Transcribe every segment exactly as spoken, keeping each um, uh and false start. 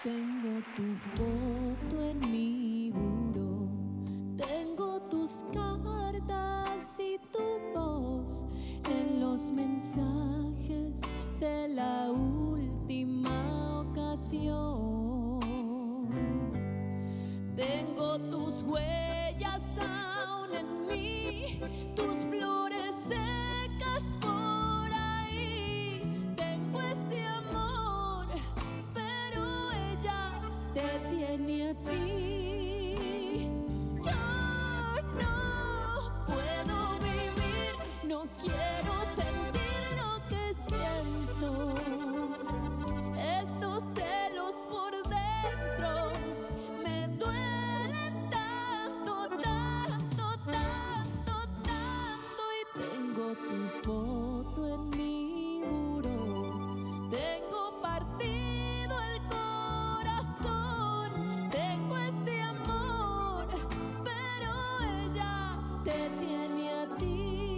Tengo tu foto en mi buró, tengo tus cartas y tu voz en los mensajes de la última ocasión. Tengo tus huellas aún en mí, tus flores secas por ahí. Tengo este amor, pero ella te tiene a ti. Yo no puedo vivir, no quiero sentir lo que siento. Estos celos por dentro me duelen tanto, tanto, tanto, tanto. Y tengo tu foto en mi buró, tengo partido el corazón. Tengo este amor, pero ella te tiene a ti.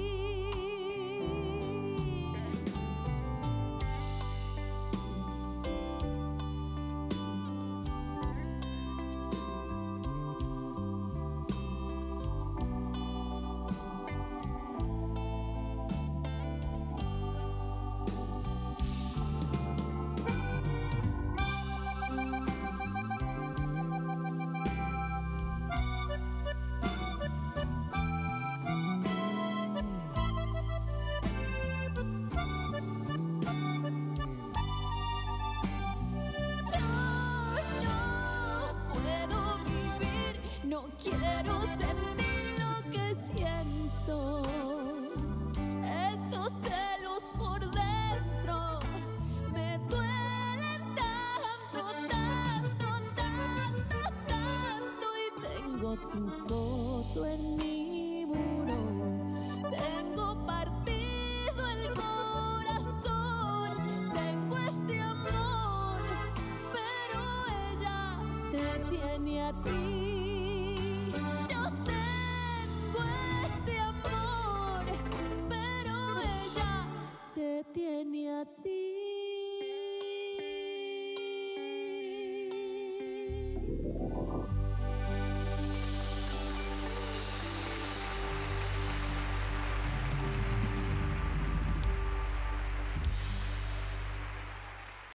No quiero sentir lo que siento. Estos celos por dentro me duelen tanto, tanto, tanto, tanto. Y tengo tu foto